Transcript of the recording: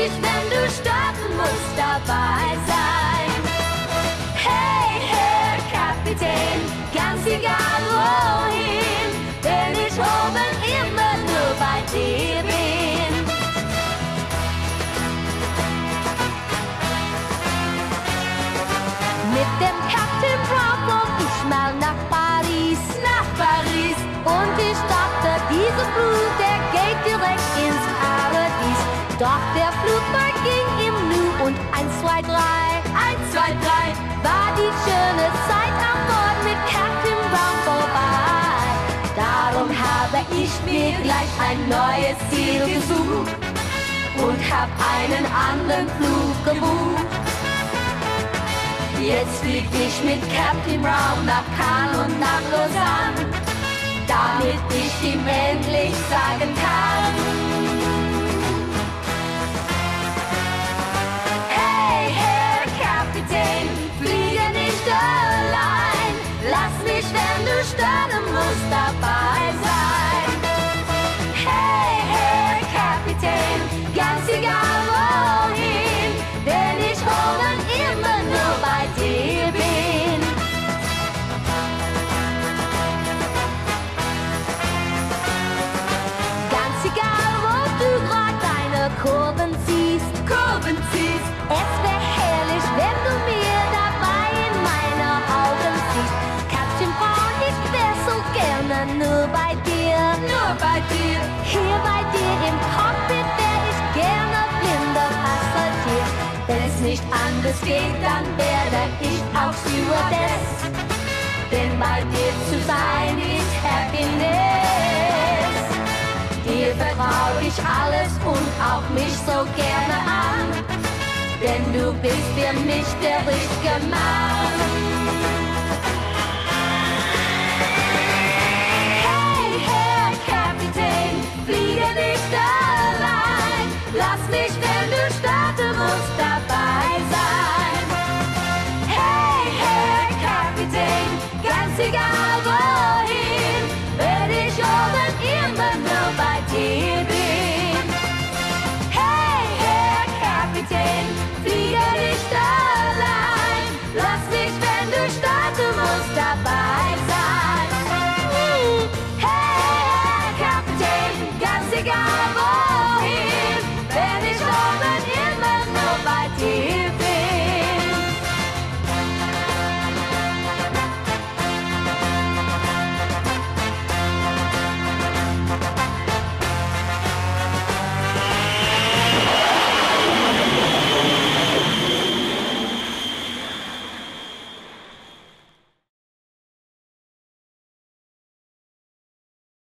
mich, wenn du starten musst, dabei sein. Hey, Herr Kapitän, ganz egal wohin, wenn ich oben immer nur bei dir bin. Mit dem Captain Brown flog ich mal nach Paris, und ich dachte, dieser Flug, der geht direkt ins Paradies. Doch der Flug verging im Nu und 1, 2, 3, war die schöne Zeit an Bord mit Captain Brown vorbei. Darum habe ich mir gleich ein neues Ziel gesucht und hab einen anderen Flug gebucht. Jetzt flieg ich mit Captain Brown nach Cannes und nach Lausanne, damit ich ihm endlich sagen kann: Hey, Herr Kapitän, fliege nicht allein, lass mich, wenn du starten musst, dabei sein. Hey, Herr Kapitän, ganz egal wohin, denn ich oben immer nur bei dir bin. Ganz egal, wo du grad deine Kurven ziehst, es wär herrlich, wenn du mir dabei in meine Augen siehst. Captain Brown, ich wär so gerne nur bei dir. Hier bei dir im Cockpit wär ich gerne blinder Passagier. Wenn es nicht anders geht, dann werde ich auch Stewardess, denn bei dir zu sein ist Happiness. Dir vertrau ich alles und auch mich so gerne an, denn du bist für mich der richtige Mann. Hey, Herr Kapitän, fliege nicht allein, lass mich, wenn du